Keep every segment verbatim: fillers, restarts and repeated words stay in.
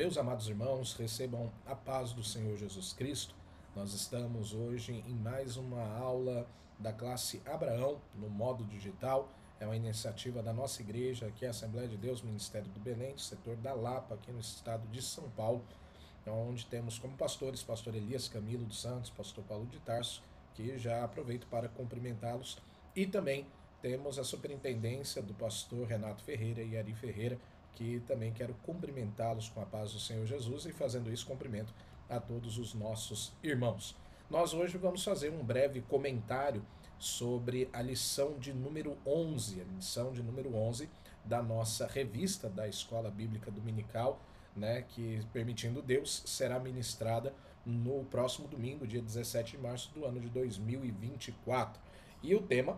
Meus amados irmãos, recebam a paz do Senhor Jesus Cristo. Nós estamos hoje em mais uma aula da classe Abraão no modo digital. É uma iniciativa da nossa igreja, que é a Assembleia de Deus, Ministério do Belém, setor da Lapa, aqui no estado de São Paulo, onde temos como pastores pastor Elias Camilo dos Santos, pastor Paulo de Tarso, que já aproveito para cumprimentá-los, e também temos a superintendência do pastor Renato Ferreira e Ari Ferreira, que também quero cumprimentá-los com a paz do Senhor Jesus, e fazendo isso cumprimento a todos os nossos irmãos. Nós hoje vamos fazer um breve comentário sobre a lição de número onze, a lição de número onze da nossa revista da Escola Bíblica Dominical, né, que, permitindo Deus, será ministrada no próximo domingo, dia dezessete de março do ano de dois mil e vinte e quatro. E o tema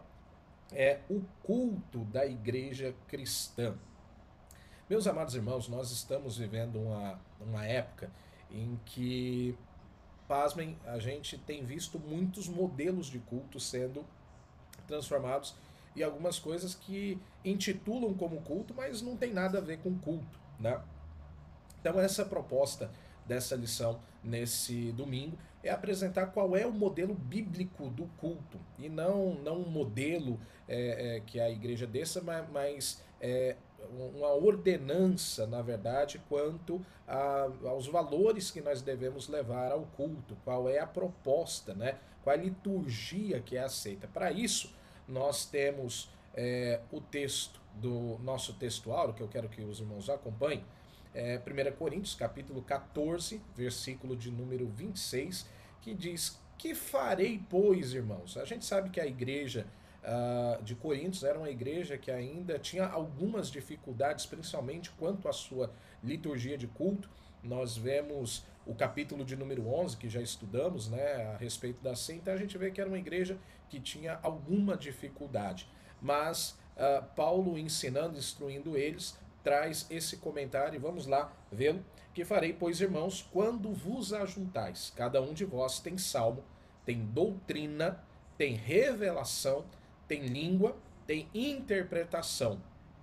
é o culto da igreja cristã. Meus amados irmãos, nós estamos vivendo uma, uma época em que, pasmem, a gente tem visto muitos modelos de culto sendo transformados em algumas coisas que intitulam como culto, mas não tem nada a ver com culto, né? Então essa proposta dessa lição nesse domingo é apresentar qual é o modelo bíblico do culto, e não, não um modelo é, é, que a igreja desça, mas, mas é, uma ordenança, na verdade, quanto a, aos valores que nós devemos levar ao culto, qual é a proposta, né? Qual é a liturgia que é aceita. Para isso, nós temos é, o texto do nosso textual, que eu quero que os irmãos acompanhem, é, primeira Coríntios, capítulo quatorze, versículo de número vinte e seis, que diz: que farei, pois, irmãos? A gente sabe que a igreja uh, de Coríntios era uma igreja que ainda tinha algumas dificuldades, principalmente quanto à sua liturgia de culto. Nós vemos o capítulo de número onze, que já estudamos, né, a respeito da ceia. Então a gente vê que era uma igreja que tinha alguma dificuldade. Mas uh, Paulo, ensinando, instruindo eles, traz esse comentário, e vamos lá vê-lo. Que farei, pois, irmãos, quando vos ajuntais? Cada um de vós tem salmo, tem doutrina, tem revelação, tem língua, tem interpretação.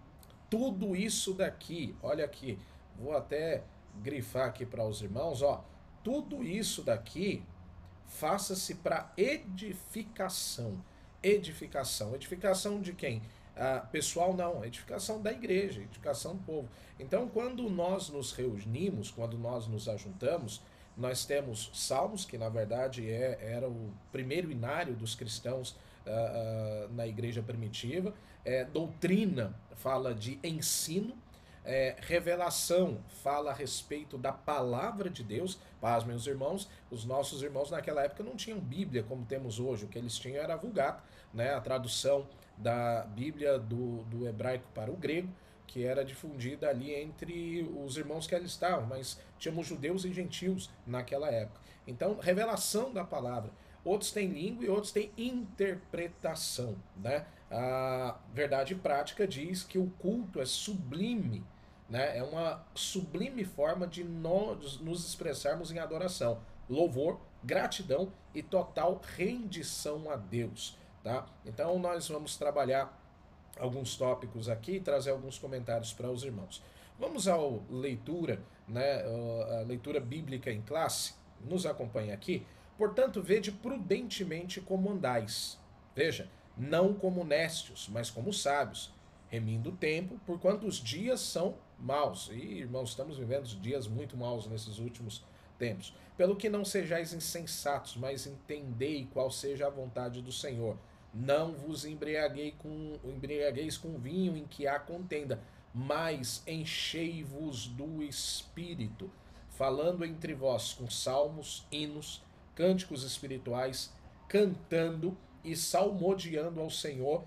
Tudo isso daqui, olha aqui, vou até grifar aqui para os irmãos, ó. Tudo isso daqui faça-se para edificação. Edificação. Edificação de quem? Ah, pessoal, não, edificação da igreja, edificação do povo. Então, quando nós nos reunimos, quando nós nos ajuntamos, nós temos salmos, que na verdade é, era o primeiro inário dos cristãos ah, ah, na igreja primitiva, é, doutrina fala de ensino, é, revelação fala a respeito da palavra de Deus. Paz, meus irmãos, os nossos irmãos naquela época não tinham Bíblia como temos hoje, o que eles tinham era a Vulgata, né, a tradução da Bíblia do, do hebraico para o grego, que era difundida ali entre os irmãos que ali estavam, mas tínhamos judeus e gentios naquela época. Então, revelação da palavra. Outros têm língua e outros têm interpretação, né? A verdade prática diz que o culto é sublime, né? É uma sublime forma de nós nos expressarmos em adoração, louvor, gratidão e total rendição a Deus, tá? Então nós vamos trabalhar alguns tópicos aqui e trazer alguns comentários para os irmãos. Vamos à leitura, né? A leitura bíblica em classe. Nos acompanha aqui. Portanto, vede prudentemente como andais. Veja, não como néscios, mas como sábios, remindo o tempo, porquanto os dias são maus. E, irmãos, estamos vivendo dias muito maus nesses últimos tempos. Pelo que não sejais insensatos, mas entendei qual seja a vontade do Senhor. Não vos embriaguei com, embriagueis com vinho em que há contenda, mas enchei-vos do Espírito, falando entre vós com salmos, hinos, cânticos espirituais, cantando e salmodiando ao Senhor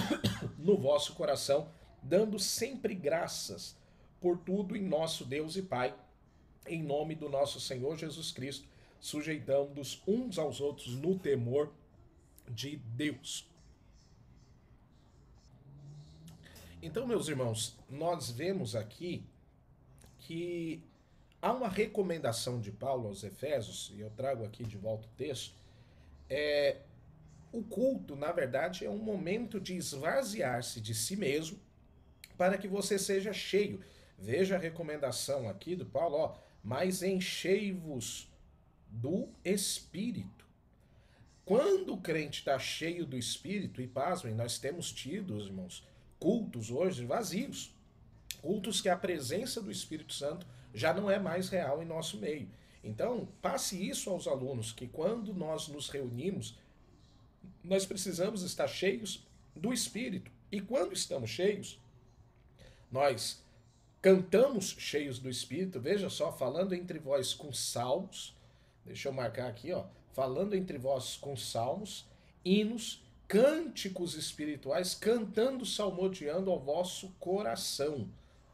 no vosso coração, dando sempre graças por tudo em nosso Deus e Pai, em nome do nosso Senhor Jesus Cristo, sujeitando-os uns aos outros no temor de Deus. Então, meus irmãos, nós vemos aqui que há uma recomendação de Paulo aos Efésios, e eu trago aqui de volta o texto. É, o culto, na verdade, é um momento de esvaziar-se de si mesmo para que você seja cheio. Veja a recomendação aqui do Paulo, ó, mas enchei-vos do Espírito. Quando o crente está cheio do Espírito, e pasmem, nós temos tido, irmãos, cultos hoje vazios, cultos que a presença do Espírito Santo já não é mais real em nosso meio. Então, passe isso aos alunos, que quando nós nos reunimos, nós precisamos estar cheios do Espírito. E quando estamos cheios, nós cantamos cheios do Espírito, veja só, falando entre vós com salmos, deixa eu marcar aqui, ó, falando entre vós com salmos, hinos, cânticos espirituais, cantando, salmodiando ao vosso coração.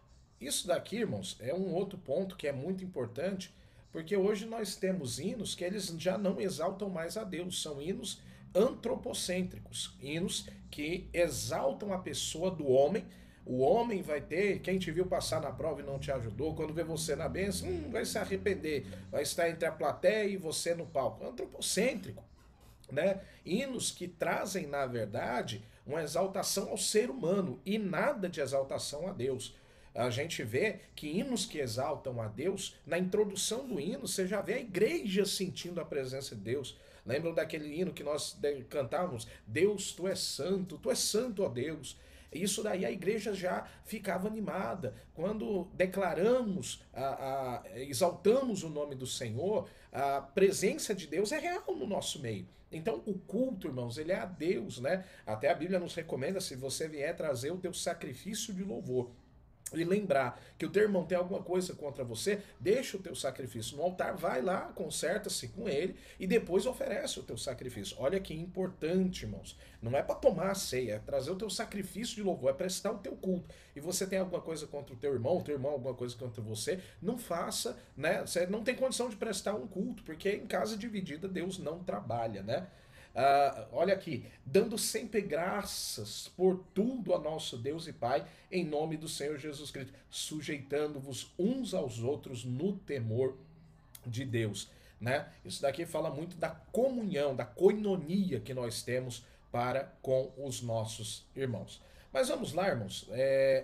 Isso daqui, irmãos, é um outro ponto que é muito importante, porque hoje nós temos hinos que eles já não exaltam mais a Deus, são hinos antropocêntricos, hinos que exaltam a pessoa do homem. O homem vai ter, quem te viu passar na prova e não te ajudou, quando vê você na bênção, hum, vai se arrepender, vai estar entre a plateia e você no palco. Antropocêntrico, né? Hinos que trazem, na verdade, uma exaltação ao ser humano e nada de exaltação a Deus. A gente vê que hinos que exaltam a Deus, na introdução do hino, você já vê a igreja sentindo a presença de Deus. Lembram daquele hino que nós cantávamos? Deus, tu és santo, tu és santo, ó Deus. Isso daí a igreja já ficava animada. Quando declaramos, a, a, exaltamos o nome do Senhor, a presença de Deus é real no nosso meio. Então o culto, irmãos, ele é a Deus, né? Até a Bíblia nos recomenda, se você vier trazer o teu sacrifício de louvor, e lembrar que o teu irmão tem alguma coisa contra você, deixa o teu sacrifício no altar, vai lá, conserta-se com ele e depois oferece o teu sacrifício. Olha que importante, irmãos. Não é para tomar a ceia, é trazer o teu sacrifício de louvor, é prestar o teu culto. E você tem alguma coisa contra o teu irmão, o teu irmão alguma coisa contra você, não faça, né? Você não tem condição de prestar um culto, porque em casa dividida Deus não trabalha, né? Uh, olha aqui, dando sempre graças por tudo a nosso Deus e Pai, em nome do Senhor Jesus Cristo, sujeitando-vos uns aos outros no temor de Deus, né? Isso daqui fala muito da comunhão, da koinonia que nós temos para com os nossos irmãos. Mas vamos lá, irmãos, é,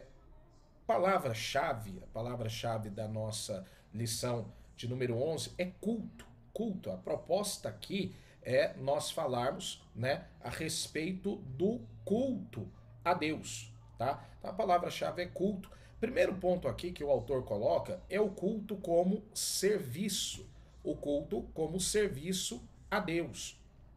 palavra-chave, a palavra-chave da nossa lição de número onze é culto, culto, a proposta aqui é nós falarmos, né, a respeito do culto a Deus, tá? Então a palavra-chave é culto. Primeiro ponto aqui que o autor coloca é o culto como serviço, o culto como serviço a Deus.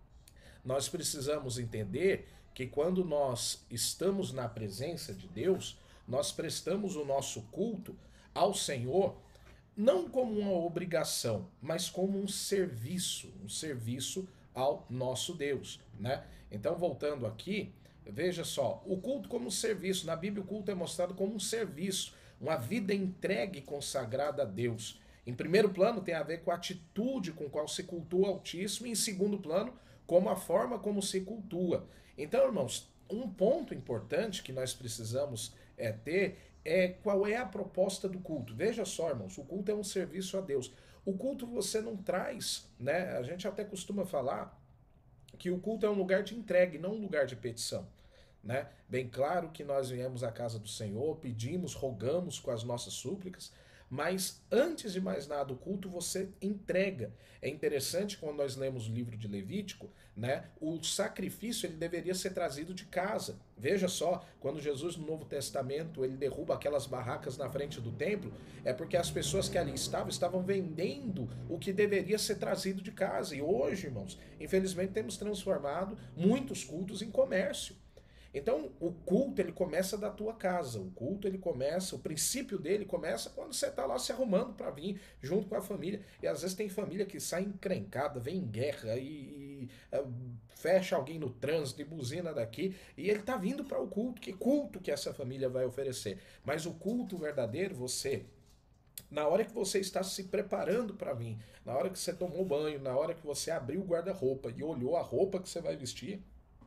Nós precisamos entender que quando nós estamos na presença de Deus, nós prestamos o nosso culto ao Senhor não como uma obrigação, mas como um serviço, um serviço ao nosso Deus, né? Então, voltando aqui, veja só, o culto como serviço, na Bíblia o culto é mostrado como um serviço, uma vida entregue e consagrada a Deus. Em primeiro plano tem a ver com a atitude com qual se cultua o Altíssimo, e em segundo plano, como a forma como se cultua. Então, irmãos, um ponto importante que nós precisamos é, ter é qual é a proposta do culto. Veja só, irmãos, o culto é um serviço a Deus. O culto você não traz, né? A gente até costuma falar que o culto é um lugar de entrega, não um lugar de petição, né? Bem claro que nós viemos à casa do Senhor, pedimos, rogamos com as nossas súplicas, mas antes de mais nada, o culto você entrega. É interessante quando nós lemos o livro de Levítico, né? O sacrifício ele deveria ser trazido de casa. Veja só, quando Jesus no Novo Testamento ele derruba aquelas barracas na frente do templo, é porque as pessoas que ali estavam estavam vendendo o que deveria ser trazido de casa. E hoje, irmãos, infelizmente temos transformado muitos cultos em comércio. Então, o culto ele começa da tua casa, o culto ele começa, o princípio dele começa quando você está lá se arrumando para vir junto com a família. E às vezes tem família que sai encrencada, vem em guerra e, e uh, fecha alguém no trânsito e buzina daqui, e ele está vindo para o culto. Que culto que essa família vai oferecer? Mas o culto verdadeiro, você... Na hora que você está se preparando para vir, na hora que você tomou banho, na hora que você abriu o guarda-roupa e olhou a roupa que você vai vestir,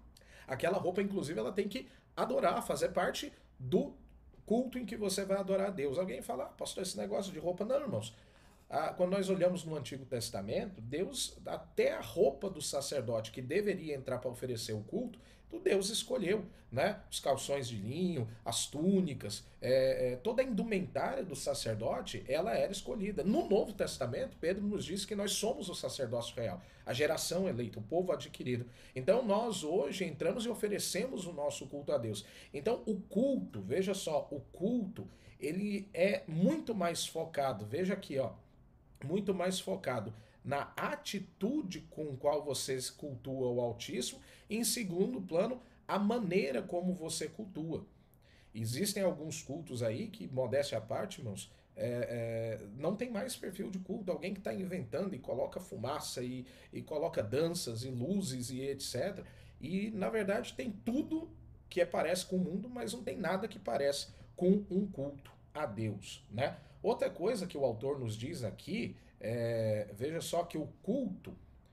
aquela roupa, inclusive, ela tem que adorar, fazer parte do culto em que você vai adorar a Deus. Alguém fala, ah, pastor, esse negócio de roupa... Não, irmãos. Ah, quando nós olhamos no Antigo Testamento, Deus, até a roupa do sacerdote que deveria entrar para oferecer o culto, Deus escolheu, né? Os calções de linho, as túnicas, é, é, toda a indumentária do sacerdote, ela era escolhida. No Novo Testamento, Pedro nos diz que nós somos o sacerdócio real, a geração eleita, o povo adquirido. Então nós hoje entramos e oferecemos o nosso culto a Deus. Então o culto, veja só, o culto, ele é muito mais focado, veja aqui, ó, muito mais focado na atitude com qual você cultua o Altíssimo e, em segundo plano, a maneira como você cultua. Existem alguns cultos aí que, modéstia à parte, irmãos, é, é, não tem mais perfil de culto. Alguém que está inventando e coloca fumaça e, e coloca danças e luzes e etcétera. E, na verdade, tem tudo que é, parece com o mundo, mas não tem nada que parece com um culto a Deus, né? Outra coisa que o autor nos diz aqui, é, veja só que o culto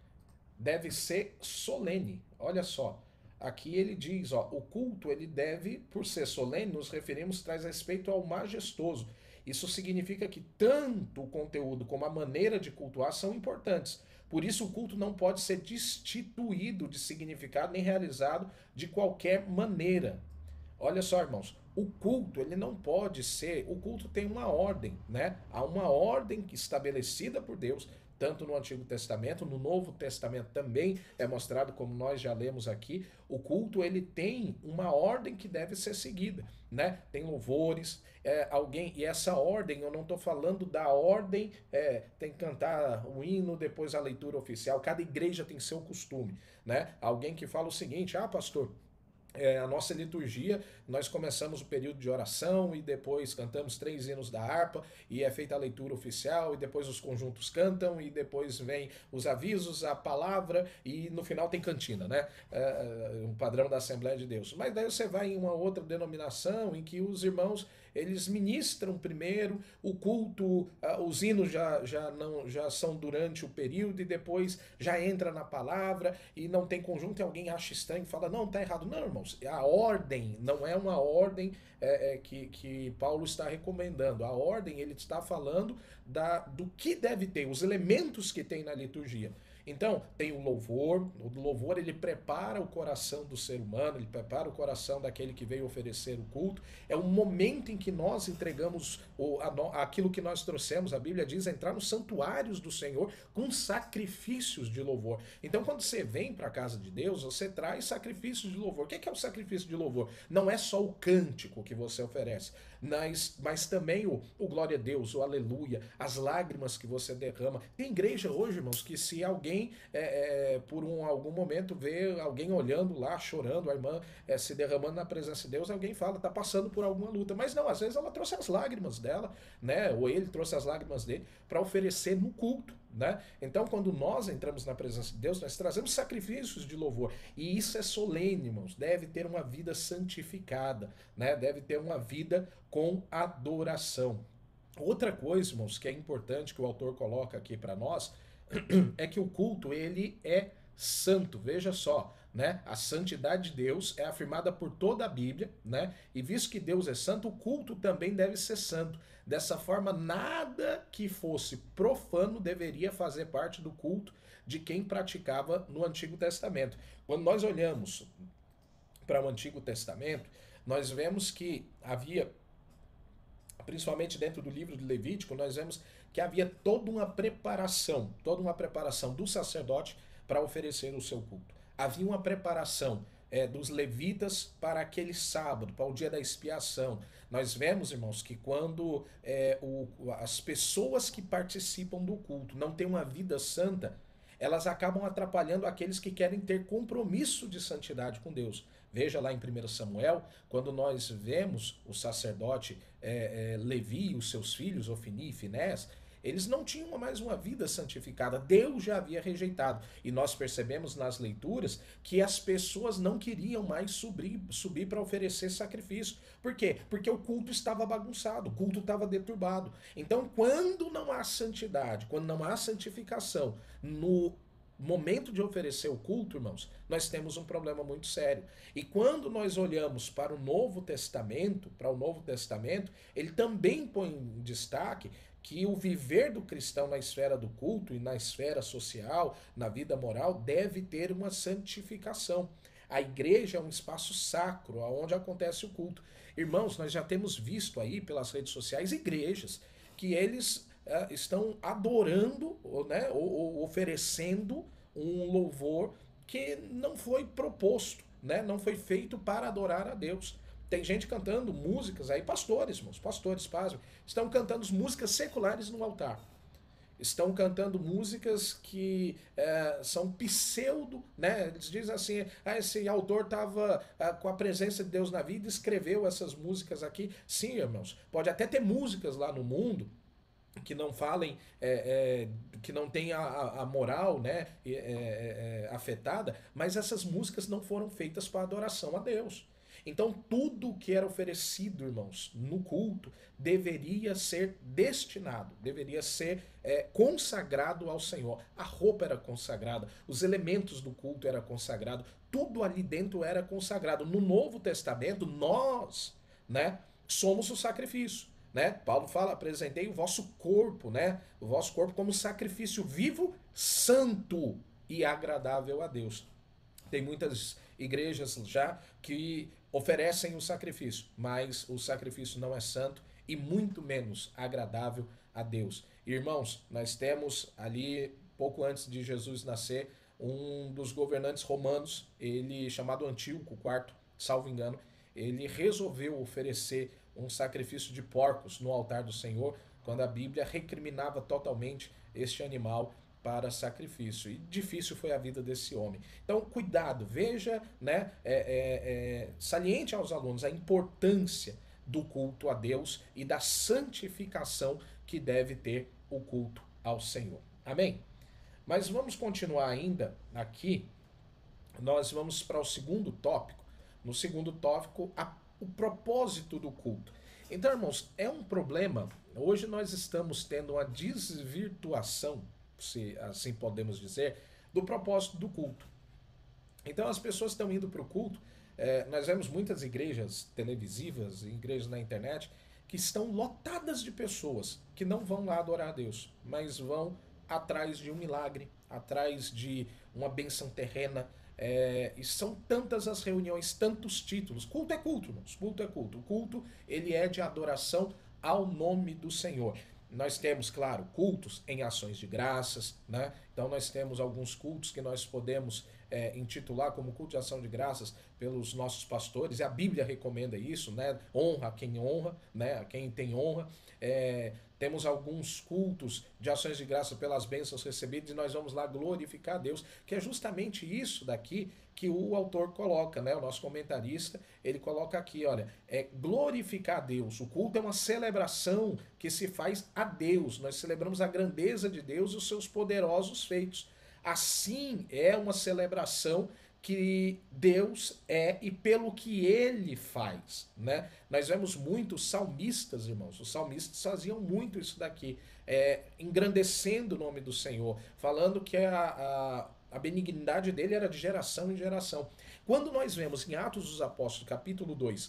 deve ser solene. Olha só, aqui ele diz, ó, o culto ele deve, por ser solene, nos referimos, traz respeito ao majestoso. Isso significa que tanto o conteúdo como a maneira de cultuar são importantes. Por isso o culto não pode ser destituído de significado nem realizado de qualquer maneira. Olha só, irmãos, o culto, ele não pode ser, o culto tem uma ordem, né? Há uma ordem estabelecida por Deus, tanto no Antigo Testamento, no Novo Testamento também é mostrado, como nós já lemos aqui, o culto, ele tem uma ordem que deve ser seguida, né? Tem louvores, é, alguém, e essa ordem, eu não estou falando da ordem, é, tem que cantar o hino, depois a leitura oficial, cada igreja tem seu costume, né? Alguém que fala o seguinte, ah, pastor, É, a nossa liturgia, nós começamos o período de oração e depois cantamos três hinos da harpa e é feita a leitura oficial e depois os conjuntos cantam e depois vem os avisos, a palavra e no final tem cantina, né? É, um padrão da Assembleia de Deus. Mas daí você vai em uma outra denominação em que os irmãos eles ministram primeiro o culto, os hinos já, já, não, já são durante o período e depois já entra na palavra e não tem conjunto e alguém acha estranho e fala, não, tá errado. Não, irmãos, a ordem não é uma ordem é, é, que, que Paulo está recomendando. A ordem, ele está falando da, do que deve ter, os elementos que tem na liturgia. Então, tem o louvor, o louvor ele prepara o coração do ser humano, ele prepara o coração daquele que veio oferecer o culto, é o momento em que nós entregamos o, a, aquilo que nós trouxemos, a Bíblia diz, entrar nos santuários do Senhor com sacrifícios de louvor. Então, quando você vem para a casa de Deus, você traz sacrifícios de louvor. O que é o sacrifício de louvor? Não é só o cântico que você oferece, mas, mas também o, o glória a Deus, o aleluia, as lágrimas que você derrama. Tem igreja hoje, irmãos, que se alguém É, é, por um, algum momento vê alguém olhando lá, chorando, a irmã é, se derramando na presença de Deus, alguém fala, tá passando por alguma luta, mas não, às vezes ela trouxe as lágrimas dela, né, ou ele trouxe as lágrimas dele para oferecer no culto, né? Então quando nós entramos na presença de Deus, nós trazemos sacrifícios de louvor, e isso é solene, irmãos, deve ter uma vida santificada, né, deve ter uma vida com adoração. Outra coisa, irmãos, que é importante que o autor coloca aqui para nós, é que o culto ele é santo. Veja só, né? A santidade de Deus é afirmada por toda a Bíblia, né? E visto que Deus é santo, o culto também deve ser santo. Dessa forma, nada que fosse profano deveria fazer parte do culto de quem praticava no Antigo Testamento. Quando nós olhamos para o Antigo Testamento, nós vemos que havia, principalmente dentro do livro de Levítico, nós vemos que havia toda uma preparação, toda uma preparação do sacerdote para oferecer o seu culto. Havia uma preparação é, dos levitas para aquele sábado, para o dia da expiação. Nós vemos, irmãos, que quando é, o, as pessoas que participam do culto não têm uma vida santa, elas acabam atrapalhando aqueles que querem ter compromisso de santidade com Deus. Veja lá em primeiro Samuel, quando nós vemos o sacerdote é, é, Levi e os seus filhos, Ofni e Finés, eles não tinham mais uma vida santificada, Deus já havia rejeitado. E nós percebemos nas leituras que as pessoas não queriam mais subir, subir para oferecer sacrifício. Por quê? Porque o culto estava bagunçado, o culto estava deturbado. Então, quando não há santidade, quando não há santificação no momento de oferecer o culto, irmãos, nós temos um problema muito sério. E quando nós olhamos para o Novo Testamento, para o Novo Testamento, ele também põe em destaque que o viver do cristão na esfera do culto e na esfera social, na vida moral, deve ter uma santificação. A igreja é um espaço sacro, onde acontece o culto. Irmãos, nós já temos visto aí pelas redes sociais igrejas que eles uh, estão adorando, né, ou, ou oferecendo um louvor que não foi proposto, né, não foi feito para adorar a Deus. Tem gente cantando músicas aí, pastores, irmãos, pastores, pasmem, estão cantando músicas seculares no altar. Estão cantando músicas que é, são pseudo, né? Eles dizem assim, ah, esse autor estava ah, com a presença de Deus na vida e escreveu essas músicas aqui. Sim, irmãos, pode até ter músicas lá no mundo que não falem, é, é, que não tenha a, a moral, né, é, é, é, afetada, mas essas músicas não foram feitas para adoração a Deus. Então tudo que era oferecido, irmãos, no culto, deveria ser destinado, deveria ser é, consagrado ao Senhor. A roupa era consagrada, os elementos do culto eram consagrados, tudo ali dentro era consagrado. No Novo Testamento, nós, né, somos o sacrifício. Né? Paulo fala, apresentei o vosso corpo, né? O vosso corpo como sacrifício vivo, santo e agradável a Deus. Tem muitas igrejas já que oferecem o sacrifício, mas o sacrifício não é santo e muito menos agradável a Deus. Irmãos, nós temos ali, pouco antes de Jesus nascer, um dos governantes romanos, ele chamado Antíoco quarto, salvo engano, ele resolveu oferecer um sacrifício de porcos no altar do Senhor, quando a Bíblia recriminava totalmente este animal para sacrifício. E difícil foi a vida desse homem. Então, cuidado, veja, né, é, é, é, saliente aos alunos a importância do culto a Deus e da santificação que deve ter o culto ao Senhor. Amém? Mas vamos continuar ainda aqui, nós vamos para o segundo tópico. No segundo tópico, a o propósito do culto. Então, irmãos, é um problema. Hoje nós estamos tendo uma desvirtuação, se assim podemos dizer, do propósito do culto. Então, as pessoas estão indo para o culto. É, nós vemos muitas igrejas televisivas, igrejas na internet, que estão lotadas de pessoas que não vão lá adorar a Deus, mas vão atrás de um milagre, atrás de uma bênção terrena. É, e são tantas as reuniões, tantos títulos. Culto é culto, irmãos. Culto é culto. O culto, ele é de adoração ao nome do Senhor. Nós temos, claro, cultos em ações de graças, né? Então nós temos alguns cultos que nós podemos é, intitular como culto de ação de graças pelos nossos pastores, e a Bíblia recomenda isso, né? Honra a quem honra, né? A quem tem honra. É, temos alguns cultos de ações de graça pelas bênçãos recebidas e nós vamos lá glorificar a Deus, que é justamente isso daqui que o autor coloca, né? O nosso comentarista, ele coloca aqui, olha, é glorificar a Deus. O culto é uma celebração que se faz a Deus. Nós celebramos a grandeza de Deus e os seus poderosos feitos. Assim é uma celebração que Deus é e pelo que ele faz, né? Nós vemos muitos salmistas, irmãos, os salmistas faziam muito isso daqui, é, engrandecendo o nome do Senhor, falando que a, a, a benignidade dele era de geração em geração. Quando nós vemos em Atos dos Apóstolos, capítulo dois,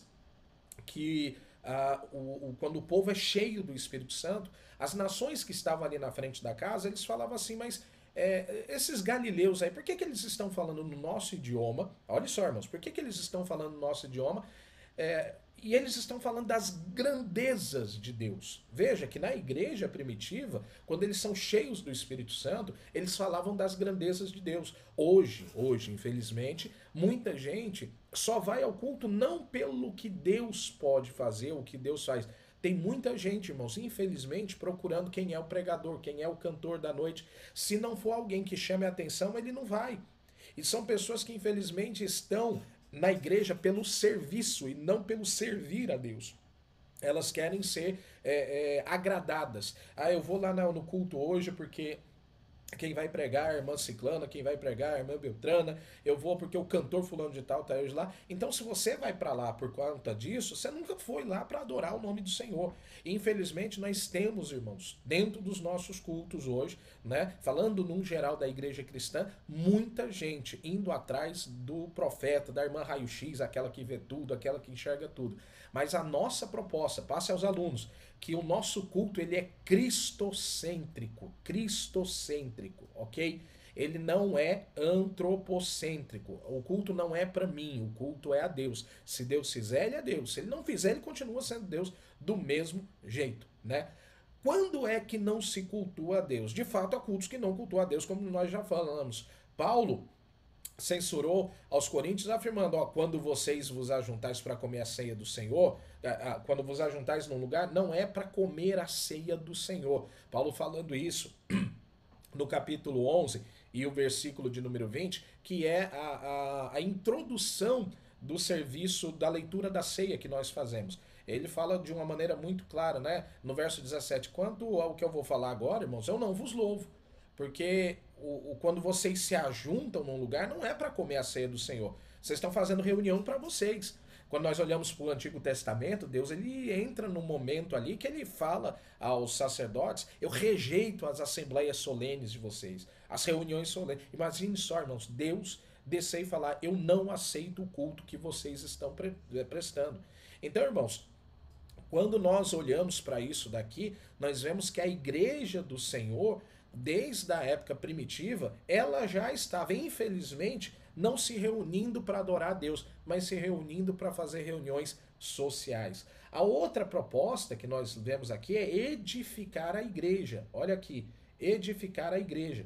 que ah, o, o, quando o povo é cheio do Espírito Santo, as nações que estavam ali na frente da casa, eles falavam assim, mas É, esses galileus aí, por que, que eles estão falando no nosso idioma? Olha só, irmãos, por que, que eles estão falando no nosso idioma? É, e eles estão falando das grandezas de Deus. Veja que na igreja primitiva, quando eles são cheios do Espírito Santo, eles falavam das grandezas de Deus. Hoje, hoje, infelizmente, muita gente só vai ao culto não pelo que Deus pode fazer, o que Deus faz. Tem muita gente, irmãos, infelizmente, procurando quem é o pregador, quem é o cantor da noite. Se não for alguém que chame a atenção, ele não vai. E são pessoas que, infelizmente, estão na igreja pelo serviço e não pelo servir a Deus. Elas querem ser é, é, agradadas. Ah, eu vou lá no culto hoje porque quem vai pregar é a irmã Ciclana, quem vai pregar é a irmã Beltrana, eu vou porque o cantor fulano de tal está hoje lá. Então, se você vai para lá por conta disso, você nunca foi lá para adorar o nome do Senhor. E, infelizmente, nós temos, irmãos, dentro dos nossos cultos hoje, né, falando num geral da igreja cristã, muita gente indo atrás do profeta, da irmã raio-x, aquela que vê tudo, aquela que enxerga tudo. Mas a nossa proposta, passe aos alunos, que o nosso culto ele é cristocêntrico, cristocêntrico, ok? ele não é antropocêntrico. O culto não é para mim, o culto é a Deus. Se Deus fizer, ele é Deus. Se ele não fizer, ele continua sendo Deus do mesmo jeito, né? Quando é que não se cultua a Deus? De fato, há cultos que não cultuam a Deus, como nós já falamos. Paulo censurou aos coríntios afirmando, ó, quando vocês vos ajuntais para comer a ceia do Senhor, quando vos ajuntais num lugar, não é para comer a ceia do Senhor. Paulo falando isso no capítulo onze e o versículo de número vinte, que é a, a, a introdução do serviço da leitura da ceia que nós fazemos. Ele fala de uma maneira muito clara, né? No verso dezessete, quanto ao que eu vou falar agora, irmãos, eu não vos louvo, porque o, o, quando vocês se ajuntam num lugar, não é para comer a ceia do Senhor. Vocês estão fazendo reunião para vocês. Quando nós olhamos para o Antigo Testamento, Deus ele entra num momento ali que ele fala aos sacerdotes, eu rejeito as assembleias solenes de vocês, as reuniões solenes. Imagine só, irmãos, Deus descer e falar, eu não aceito o culto que vocês estão pre prestando. Então, irmãos, quando nós olhamos para isso daqui, nós vemos que a igreja do Senhor, desde a época primitiva, ela já estava, infelizmente, não se reunindo para adorar a Deus, mas se reunindo para fazer reuniões sociais. A outra proposta que nós vemos aqui é edificar a igreja. Olha aqui, edificar a igreja.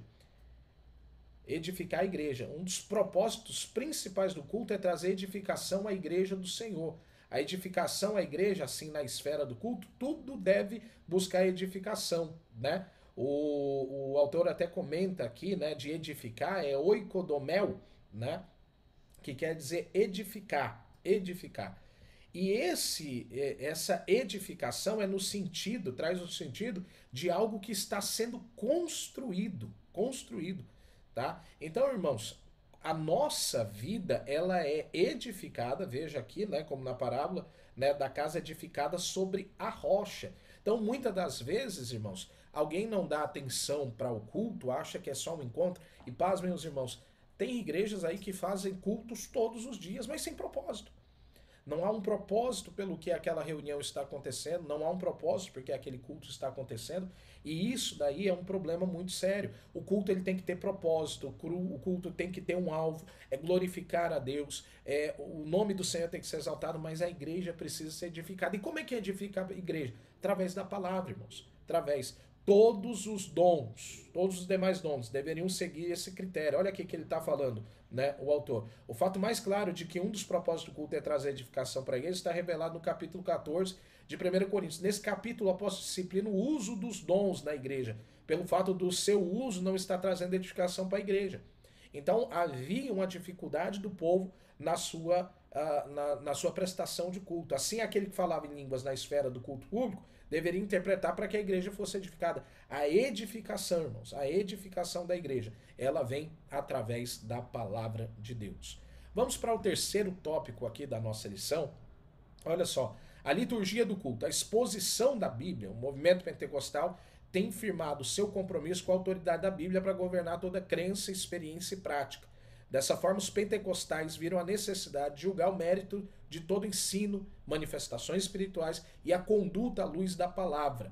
Edificar a igreja. Um dos propósitos principais do culto é trazer edificação à igreja do Senhor. A edificação à igreja, assim na esfera do culto, tudo deve buscar edificação, né? O, o autor até comenta aqui, né, de edificar, é oikodomel, né, que quer dizer edificar, edificar. E esse, essa edificação é no sentido, traz o sentido de algo que está sendo construído, construído, tá? Então, irmãos, a nossa vida, ela é edificada, veja aqui, né, como na parábola, né, da casa edificada sobre a rocha. Então, muitas das vezes, irmãos, alguém não dá atenção para o culto, acha que é só um encontro, e pasmem os irmãos, tem igrejas aí que fazem cultos todos os dias, mas sem propósito. Não há um propósito pelo que aquela reunião está acontecendo, não há um propósito porque aquele culto está acontecendo, e isso daí é um problema muito sério. O culto ele tem que ter propósito, o culto tem que ter um alvo, é glorificar a Deus, é, o nome do Senhor tem que ser exaltado, mas a igreja precisa ser edificada. E como é que edifica a igreja? Através da palavra, irmãos, através... Todos os dons, todos os demais dons deveriam seguir esse critério. Olha aqui que ele está falando, né, o autor. O fato mais claro de que um dos propósitos do culto é trazer edificação para a igreja está revelado no capítulo quatorze de primeira Coríntios. Nesse capítulo, o apóstolo disciplina o uso dos dons na igreja, pelo fato do seu uso não estar trazendo edificação para a igreja. Então, havia uma dificuldade do povo na sua, uh, na, na sua prestação de culto. Assim, aquele que falava em línguas na esfera do culto público deveria interpretar para que a igreja fosse edificada. A edificação, irmãos, a edificação da igreja, ela vem através da palavra de Deus. Vamos para o terceiro tópico aqui da nossa lição. Olha só, a liturgia do culto, a exposição da Bíblia, o movimento pentecostal tem firmado seu compromisso com a autoridade da Bíblia para governar toda crença, experiência e prática. Dessa forma, os pentecostais viram a necessidade de julgar o mérito de todo ensino, manifestações espirituais e a conduta à luz da palavra.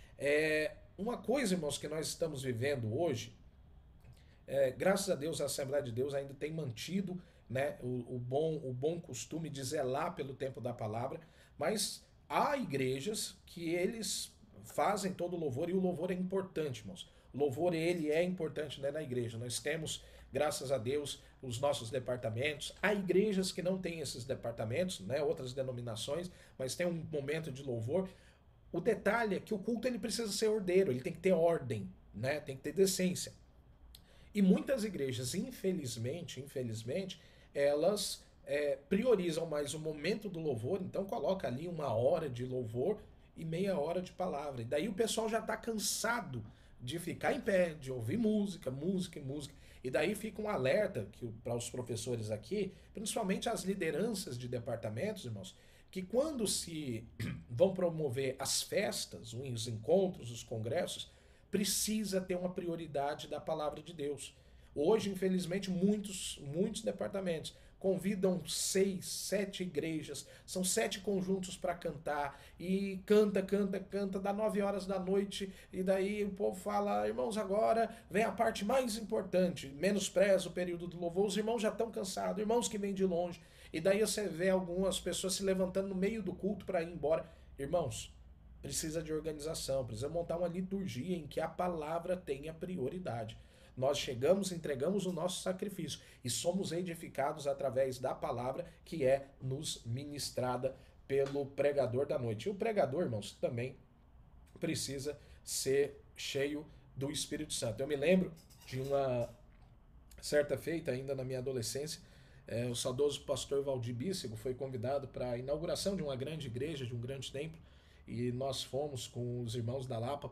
É, uma coisa, irmãos, que nós estamos vivendo hoje, é, graças a Deus, a Assembleia de Deus ainda tem mantido, né, o, o, bom, o bom costume de zelar pelo tempo da palavra, mas há igrejas que eles fazem todo o louvor, e o louvor é importante, irmãos. O louvor, ele é importante, né, na igreja. Nós temos, graças a Deus, os nossos departamentos. Há igrejas que não têm esses departamentos, né, outras denominações, mas tem um momento de louvor. O detalhe é que o culto ele precisa ser ordeiro, ele tem que ter ordem, né, tem que ter decência. E muitas igrejas, infelizmente, infelizmente, elas é, priorizam mais o momento do louvor, então coloca ali uma hora de louvor e meia hora de palavra. E daí o pessoal já está cansado de ficar em pé, de ouvir música, música e música. E daí fica um alerta para os professores aqui, principalmente as lideranças de departamentos, irmãos, que quando se vão promover as festas, os encontros, os congressos, precisa ter uma prioridade da palavra de Deus. Hoje, infelizmente, muitos, muitos departamentos, convidam seis, sete igrejas, são sete conjuntos para cantar, e canta, canta, canta, dá nove horas da noite, e daí o povo fala, irmãos, agora vem a parte mais importante, menospreza o período do louvor, os irmãos já estão cansados, irmãos que vêm de longe, e daí você vê algumas pessoas se levantando no meio do culto para ir embora. Irmãos, precisa de organização, precisa montar uma liturgia em que a palavra tenha prioridade. Nós chegamos, entregamos o nosso sacrifício e somos edificados através da palavra que é nos ministrada pelo pregador da noite. E o pregador, irmãos, também precisa ser cheio do Espírito Santo. Eu me lembro de uma certa feita, ainda na minha adolescência, é, o saudoso pastor Valdir Bícego foi convidado para a inauguração de uma grande igreja, de um grande templo, e nós fomos com os irmãos da Lapa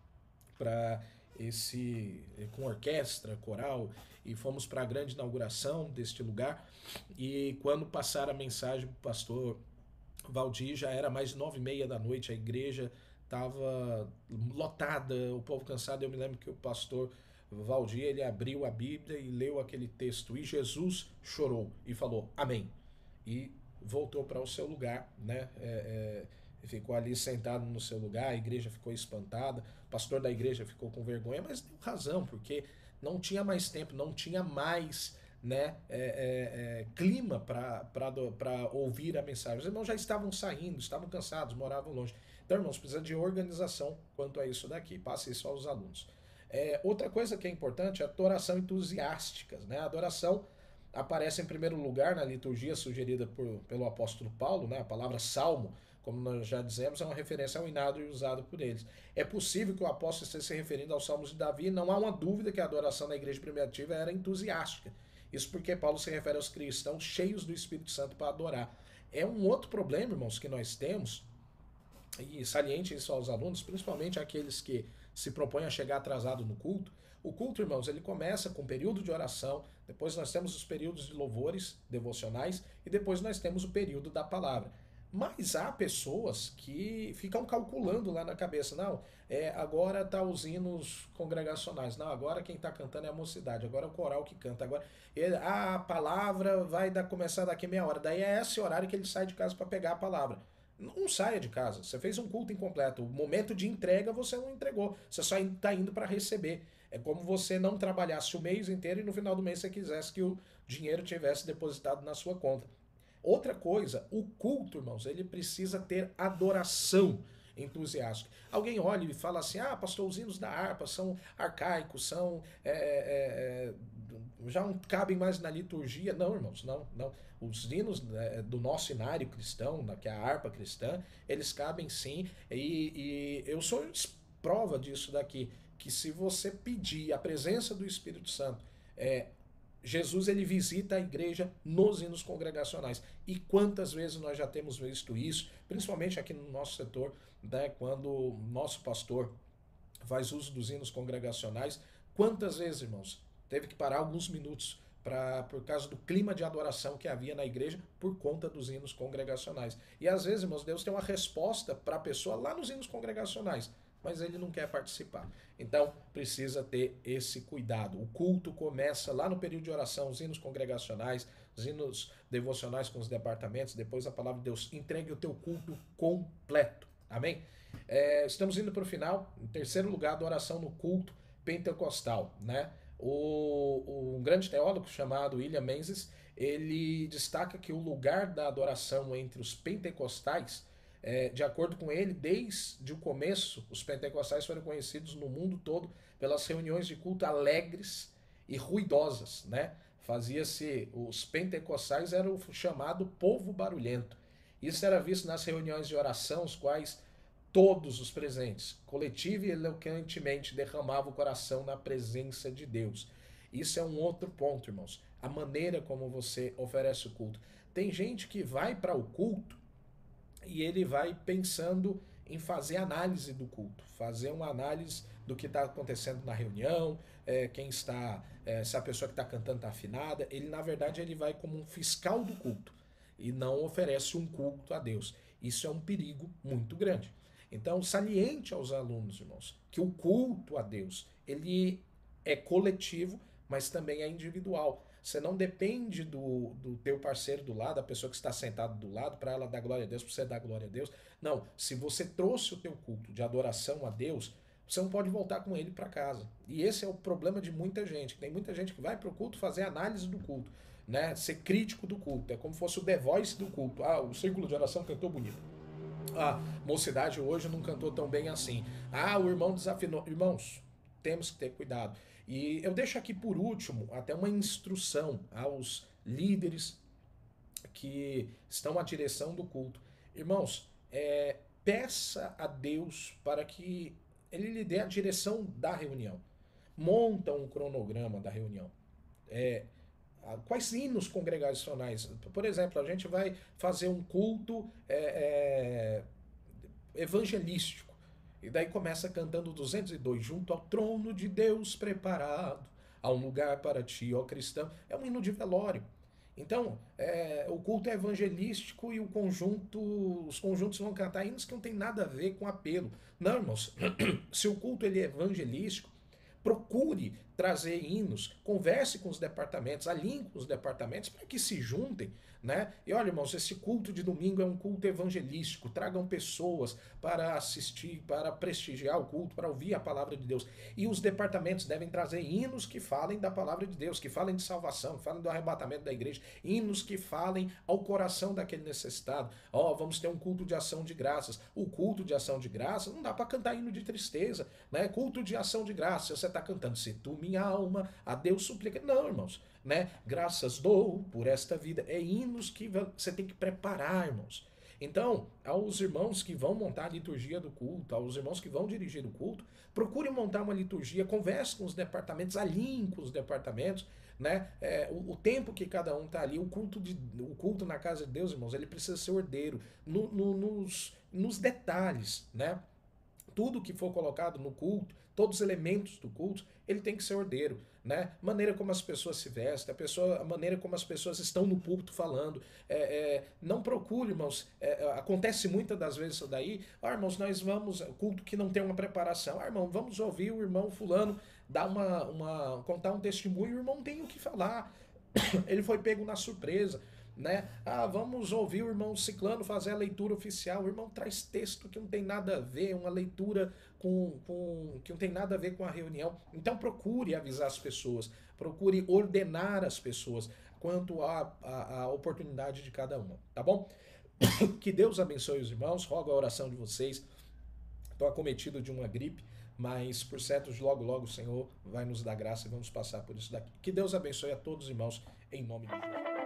para esse com orquestra, coral, e fomos para a grande inauguração deste lugar. E quando passaram a mensagem para o pastor Valdir, já era mais nove e meia da noite, a igreja estava lotada, o povo cansado. Eu me lembro que o pastor Valdir, ele abriu a Bíblia e leu aquele texto, e Jesus chorou e falou amém, e voltou para o seu lugar, né? É, é, ficou ali sentado no seu lugar, a igreja ficou espantada, o pastor da igreja ficou com vergonha, mas deu razão, porque não tinha mais tempo, não tinha mais, né, é, é, é, clima para ouvir a mensagem. Os irmãos já estavam saindo, estavam cansados, moravam longe. Então, irmãos, precisa de organização quanto a isso daqui, passe isso aos alunos. É, outra coisa que é importante é a adoração entusiástica, né? A adoração aparece em primeiro lugar na liturgia sugerida por, pelo apóstolo Paulo, né? A palavra salmo, como nós já dizemos, é uma referência ao hinado usado por eles. É possível que o apóstolo esteja se referindo aos salmos de Davi, não há uma dúvida que a adoração na igreja primitiva era entusiástica. Isso porque Paulo se refere aos cristãos cheios do Espírito Santo para adorar. É um outro problema, irmãos, que nós temos, e saliente isso aos alunos, principalmente aqueles que se propõem a chegar atrasado no culto. O culto, irmãos, ele começa com um período de oração, depois nós temos os períodos de louvores devocionais e depois nós temos o período da palavra. Mas há pessoas que ficam calculando lá na cabeça, não, é, agora tá os hinos congregacionais, não, agora quem está cantando é a mocidade, agora é o coral que canta, agora ele, a palavra vai dar, começar daqui meia hora, daí é esse horário que ele sai de casa para pegar a palavra. Não saia de casa, você fez um culto incompleto, o momento de entrega você não entregou, você só está indo para receber. É como você não trabalhasse o mês inteiro e no final do mês você quisesse que o dinheiro tivesse depositado na sua conta. Outra coisa, o culto, irmãos, ele precisa ter adoração entusiástica. Alguém olha e fala assim, ah, pastor, os hinos da harpa são arcaicos, são é, é, é, já não cabem mais na liturgia. Não, irmãos, não, não. Os hinos é, do nosso inário cristão, que é a harpa cristã, eles cabem sim, e, e eu sou prova disso daqui, que se você pedir a presença do Espírito Santo, é, Jesus, ele visita a igreja nos hinos congregacionais. E quantas vezes nós já temos visto isso, principalmente aqui no nosso setor, né, quando o nosso pastor faz uso dos hinos congregacionais, quantas vezes, irmãos, teve que parar alguns minutos pra, por causa do clima de adoração que havia na igreja por conta dos hinos congregacionais. E às vezes, irmãos, Deus tem uma resposta para a pessoa lá nos hinos congregacionais, mas ele não quer participar. Então, precisa ter esse cuidado. O culto começa lá no período de oração, os hinos congregacionais, os hinos devocionais com os departamentos, depois a palavra de Deus. Entregue o teu culto completo. Amém? É, estamos indo para o final. Em terceiro lugar, adoração no culto pentecostal, né? O, um grande teólogo chamado William Menzies, ele destaca que o lugar da adoração entre os pentecostais, É, de acordo com ele, desde o começo, os pentecostais foram conhecidos no mundo todo pelas reuniões de culto alegres e ruidosas, né? Fazia-se, os pentecostais eram o chamado povo barulhento. Isso era visto nas reuniões de oração, os quais todos os presentes, coletivo e eloquentemente, derramavam o coração na presença de Deus. Isso é um outro ponto, irmãos. A maneira como você oferece o culto. Tem gente que vai para o culto e ele vai pensando em fazer análise do culto, fazer uma análise do que está acontecendo na reunião, é, quem está, é, se a pessoa que está cantando está afinada. Ele, na verdade, ele vai como um fiscal do culto e não oferece um culto a Deus. Isso é um perigo muito grande. Então, saliente aos alunos, irmãos, que o culto a Deus, ele é coletivo, mas também é individual. Você não depende do, do teu parceiro do lado, a pessoa que está sentada do lado, para ela dar glória a Deus, para você dar glória a Deus. Não, se você trouxe o teu culto de adoração a Deus, você não pode voltar com ele para casa. E esse é o problema de muita gente. Tem muita gente que vai para o culto fazer análise do culto, né? Ser crítico do culto. É como se fosse o The Voice do culto. Ah, o círculo de oração cantou bonito. A mocidade hoje não cantou tão bem assim. Ah, o irmão desafinou. Irmãos, temos que ter cuidado. E eu deixo aqui por último até uma instrução aos líderes que estão à direção do culto. Irmãos, é, peça a Deus para que Ele lhe dê a direção da reunião. Monta um cronograma da reunião. É, quais hinos congregacionais? Por exemplo, a gente vai fazer um culto é, é, evangelístico. E daí começa cantando duzentos e dois, junto ao trono de Deus preparado, há um lugar para ti, ó cristão. É um hino de velório. Então, é, o culto é evangelístico e o conjunto, os conjuntos vão cantar hinos que não tem nada a ver com apelo. Não, irmãos, se o culto ele é evangelístico, procure trazer hinos, converse com os departamentos, alinhe com os departamentos para que se juntem, né? E olha, irmãos, esse culto de domingo é um culto evangelístico. Tragam pessoas para assistir, para prestigiar o culto, para ouvir a palavra de Deus. E os departamentos devem trazer hinos que falem da palavra de Deus, que falem de salvação, que falem do arrebatamento da igreja, hinos que falem ao coração daquele necessitado. Ó, oh, vamos ter um culto de ação de graças. O culto de ação de graças não dá para cantar hino de tristeza, né? Culto de ação de graças, você está cantando, se tu minha alma, a Deus suplica. Não, irmãos, né? Graças dou por esta vida. É hinos que você tem que preparar, irmãos. Então, aos irmãos que vão montar a liturgia do culto, aos irmãos que vão dirigir o culto, procure montar uma liturgia, converse com os departamentos, alinhe com os departamentos, né? É, o, o tempo que cada um está ali, o culto, de, o culto na casa de Deus, irmãos, ele precisa ser ordeiro no, no, nos, nos detalhes, né? Tudo que for colocado no culto, todos os elementos do culto, ele tem que ser ordeiro, né? Maneira como as pessoas se vestem, a, pessoa, a maneira como as pessoas estão no púlpito falando. É, é, não procure, irmãos. É, acontece muitas das vezes isso daí. Ah, irmãos, nós vamos, culto que não tem uma preparação. Ah, irmão, vamos ouvir o irmão fulano dar uma, uma, contar um testemunho. O irmão tem o que falar. Ele foi pego na surpresa. Né? Ah, vamos ouvir o irmão Ciclano fazer a leitura oficial. O irmão traz texto que não tem nada a ver, uma leitura com, com, que não tem nada a ver com a reunião. Então procure avisar as pessoas, procure ordenar as pessoas quanto à, à, à oportunidade de cada uma, tá bom? Que Deus abençoe os irmãos, rogo a oração de vocês. Estou acometido de uma gripe, mas por certo, logo, logo o Senhor vai nos dar graça e vamos passar por isso daqui. Que Deus abençoe a todos os irmãos, em nome de Jesus.